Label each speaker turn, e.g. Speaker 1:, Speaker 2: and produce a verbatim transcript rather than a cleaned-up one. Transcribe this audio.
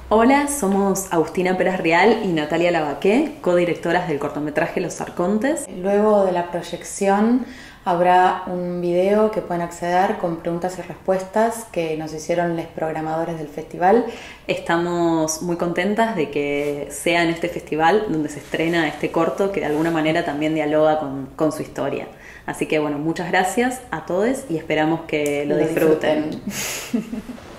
Speaker 1: Hola, somos Agustina Pérez Real y Natalia Lavaqué, codirectoras del cortometraje Los Arcontes.
Speaker 2: Luego de la proyección habrá un video que pueden acceder con preguntas y respuestas que nos hicieron los programadores del festival.
Speaker 1: Estamos muy contentas de que sea en este festival donde se estrena este corto que de alguna manera también dialoga con, con su historia. Así que bueno, muchas gracias a todos y esperamos que lo,
Speaker 2: Lo
Speaker 1: disfruten.
Speaker 2: disfruten.